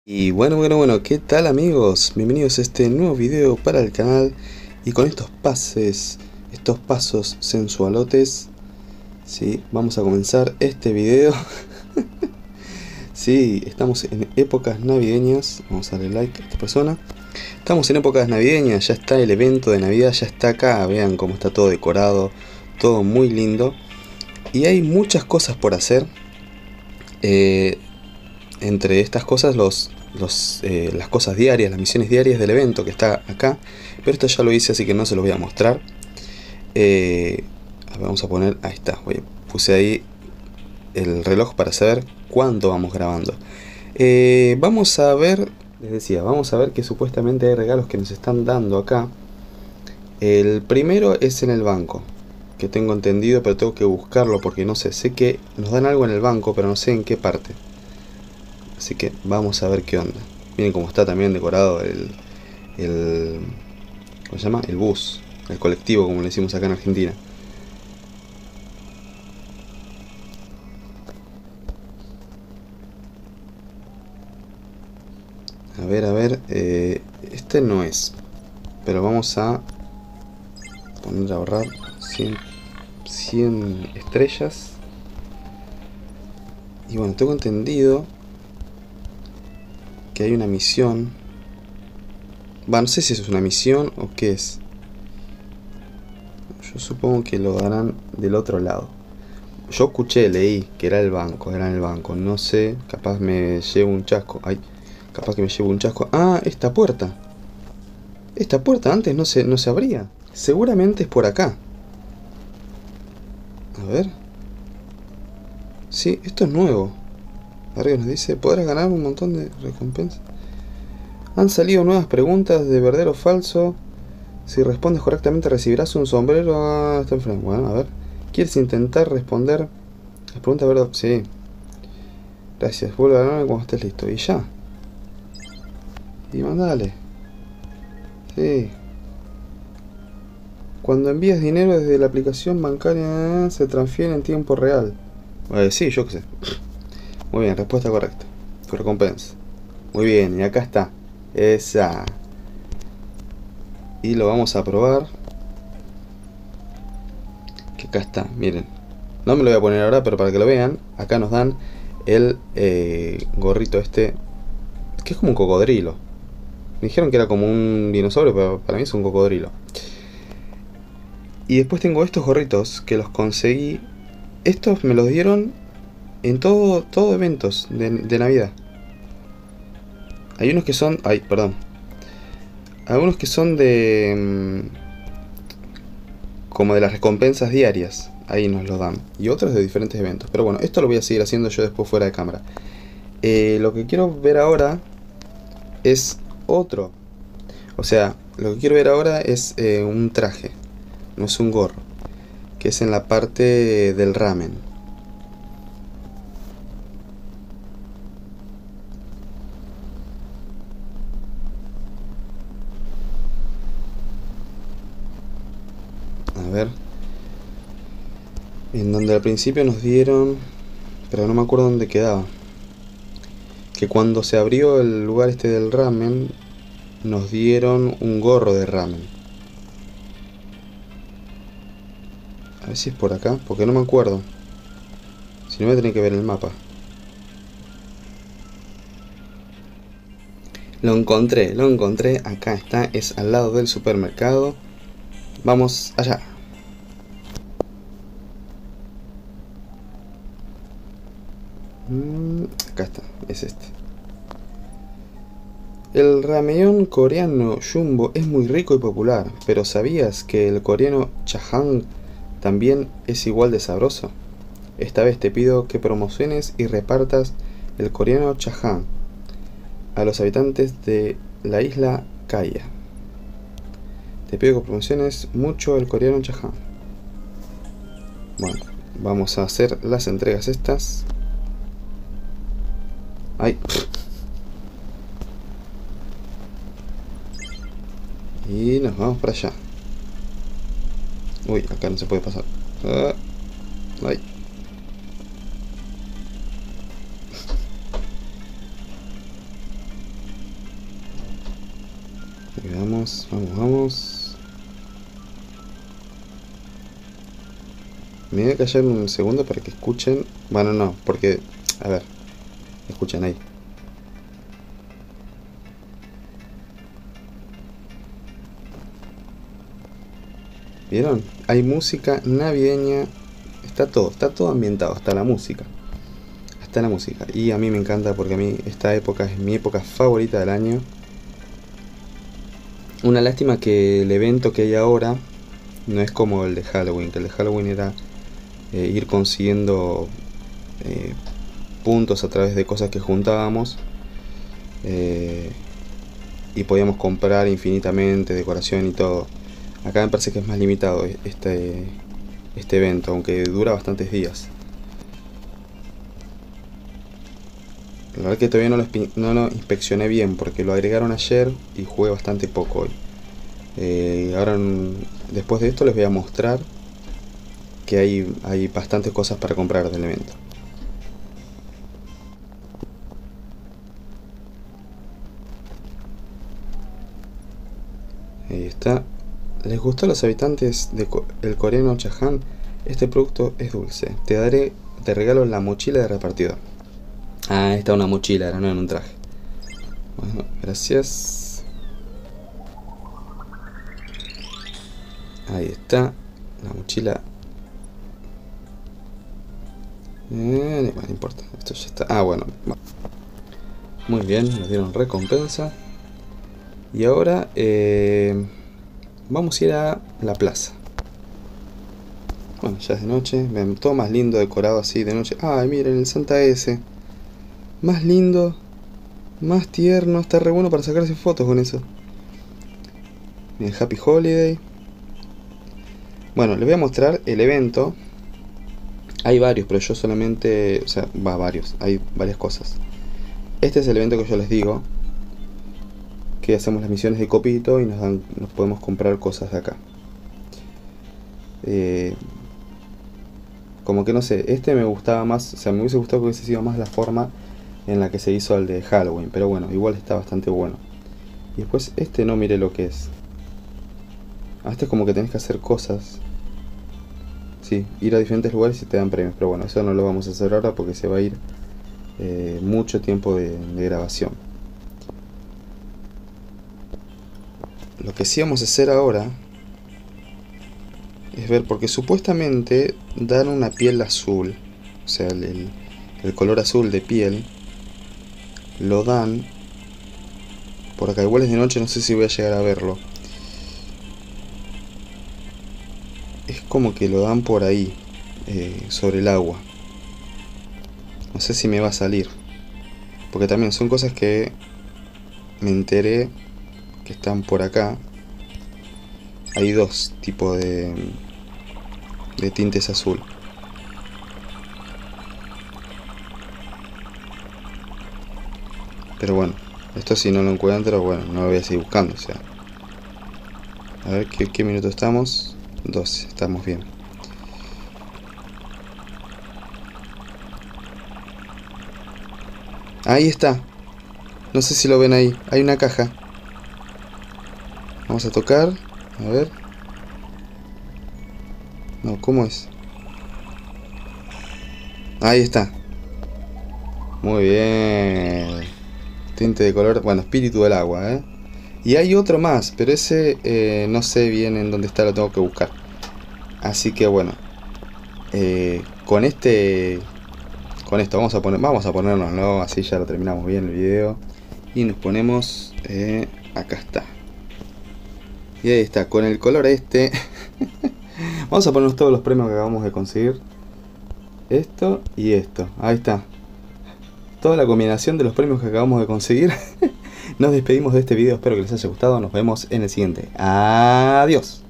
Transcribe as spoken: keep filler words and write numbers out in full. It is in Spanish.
Y bueno, bueno, bueno, ¿qué tal amigos? Bienvenidos a este nuevo video para el canal. Y con estos pases, estos pasos sensualotes, sí, vamos a comenzar este video. Sí, estamos en épocas navideñas. Vamos a darle like a esta persona. Estamos en épocas navideñas, ya está el evento de Navidad, ya está acá. Vean cómo está todo decorado, todo muy lindo. Y hay muchas cosas por hacer. Eh, entre estas cosas los... Los, eh, las cosas diarias, las misiones diarias del evento que está acá, pero esto ya lo hice, así que no se los voy a mostrar. Eh, vamos a poner, ahí está, voy, puse ahí el reloj para saber cuánto vamos grabando. Eh, vamos a ver, les decía, vamos a ver que supuestamente hay regalos que nos están dando acá. El primero es en el banco, que tengo entendido, pero tengo que buscarlo porque no sé, sé que nos dan algo en el banco, pero no sé en qué parte. Así que vamos a ver qué onda. Miren cómo está también decorado el, el ¿cómo se llama? El bus, el colectivo, como le decimos acá en Argentina. A ver, a ver, eh, este no es, pero vamos a poner a ahorrar cien, cien estrellas. Y bueno, tengo entendido que hay una misión. Va, no sé si eso es una misión o qué es. Yo supongo que lo darán del otro lado. Yo escuché, leí que era el banco, era en el banco. No sé, capaz me llevo un chasco. Ay, capaz que me llevo un chasco. Ah, esta puerta. Esta puerta antes no se, no se abría. Seguramente es por acá. A ver. Sí, esto es nuevo. Arriba nos dice, podrás ganar un montón de recompensas. Han salido nuevas preguntas de verdadero o falso. Si respondes correctamente recibirás un sombrero. Ah, está enfrente. Bueno, a ver. ¿Quieres intentar responder las preguntas verdad? Sí. Gracias. Vuelve a ganarme cuando estés listo. Y ya. Y mandale. Sí. Cuando envías dinero desde la aplicación bancaria se transfiere en tiempo real. Eh, sí, yo qué sé. Muy bien, respuesta correcta. Tu recompensa. Muy bien, y acá está. Esa. Y lo vamos a probar. Que acá está, miren. No me lo voy a poner ahora, pero para que lo vean. Acá nos dan el eh, gorrito este. Que es como un cocodrilo. Me dijeron que era como un dinosaurio, pero para mí es un cocodrilo. Y después tengo estos gorritos que los conseguí. Estos me los dieron en todo, todo eventos de, de Navidad. Hay unos que son... Ay, perdón. Algunos que son de... Mmm, como de las recompensas diarias. Ahí nos los dan. Y otros de diferentes eventos. Pero bueno, esto lo voy a seguir haciendo yo después fuera de cámara. Eh, lo que quiero ver ahora es otro. O sea, lo que quiero ver ahora es eh, un traje. No es un gorro. Que es en la parte del ramen. A ver. En donde al principio nos dieron... Pero no me acuerdo dónde quedaba. Que cuando se abrió el lugar este del ramen, nos dieron un gorro de ramen. A ver si es por acá, porque no me acuerdo. Si no, voy a tener que ver el mapa. Lo encontré, lo encontré. Acá está, es al lado del supermercado. Vamos allá. Mm, acá está, es este. El ramyeon coreano Jumbo es muy rico y popular, pero ¿sabías que el coreano Jajang también es igual de sabroso? Esta vez te pido que promociones y repartas el coreano Jajang a los habitantes de la isla Kaya. Te pido que promociones mucho el coreano Jajang. Bueno, vamos a hacer las entregas estas. Ay. Y nos vamos para allá. Uy, acá no se puede pasar. Ah, ay. Ahí vamos, vamos, vamos. Me voy a callar un segundo para que escuchen. Bueno, no, porque... A ver, escuchen ahí. ¿Vieron? Hay música navideña. Está todo, está todo ambientado, hasta la música. Hasta la música. Y a mí me encanta porque a mí esta época es mi época favorita del año. Una lástima que el evento que hay ahora no es como el de Halloween, que el de Halloween era eh, ir consiguiendo eh, puntos a través de cosas que juntábamos eh, y podíamos comprar infinitamente decoración y todo. Acá me parece que es más limitado este, este evento, aunque dura bastantes días. La verdad que todavía no lo, no lo inspeccioné bien porque lo agregaron ayer y jugué bastante poco hoy. Eh, ahora, después de esto, les voy a mostrar que hay, hay bastantes cosas para comprar del evento. Ahí está. ¿Les gustó a los habitantes del coreano Chahan? Este producto es dulce. Te daré de regalo la mochila de repartidor. Ah, esta es una mochila, era no en un traje. Bueno, gracias. Ahí está. La mochila. Eh, bueno, no importa. Esto ya está. Ah, bueno. Muy bien, nos dieron recompensa. Y ahora eh, vamos a ir a la plaza. Bueno, ya es de noche. Ven, todo más lindo, decorado así de noche. Ay, miren, el Santa S. Más lindo, más tierno. Está re bueno para sacarse fotos con eso. Miren, Happy Holiday. Bueno, les voy a mostrar el evento. Hay varios, pero yo solamente... O sea, va varios. Hay varias cosas. Este es el evento que yo les digo. Que hacemos las misiones de copito y nos dan, nos podemos comprar cosas de acá. Eh, como que no sé, este me gustaba más, o sea, me hubiese gustado que hubiese sido más la forma en la que se hizo el de Halloween, pero bueno, igual está bastante bueno. Y después este no mire lo que es. Ah, este es como que tenés que hacer cosas. Sí, ir a diferentes lugares y te dan premios, pero bueno, eso no lo vamos a hacer ahora porque se va a ir eh, mucho tiempo de, de grabación. Lo que sí vamos a hacer ahora es ver, porque supuestamente dan una piel azul, o sea, el, el, el color azul de piel lo dan por acá. Igual es de noche, no sé si voy a llegar a verlo. Es como que lo dan por ahí, eh, sobre el agua. No sé si me va a salir, porque también son cosas que me enteré que están por acá. Hay dos tipos de, de tintes azul. Pero bueno, esto si no lo encuentro, bueno, no lo voy a seguir buscando, o sea. A ver, ¿qué, qué minuto estamos? doce, estamos bien. Ahí está. No sé si lo ven ahí. Hay una caja. Vamos a tocar. A ver. No, ¿cómo es? Ahí está. Muy bien. Tinte de color. Bueno, espíritu del agua, ¿eh? Y hay otro más, pero ese eh, no sé bien en dónde está, lo tengo que buscar. Así que bueno. Eh, con este... Con esto vamos a poner, vamos a ponernoslo, así ya lo terminamos bien el video. Y nos ponemos... Eh, acá está. Y ahí está, con el color este. Vamos a ponernos todos los premios que acabamos de conseguir. Esto y esto. Ahí está. Toda la combinación de los premios que acabamos de conseguir. Nos despedimos de este video, espero que les haya gustado. Nos vemos en el siguiente. Adiós.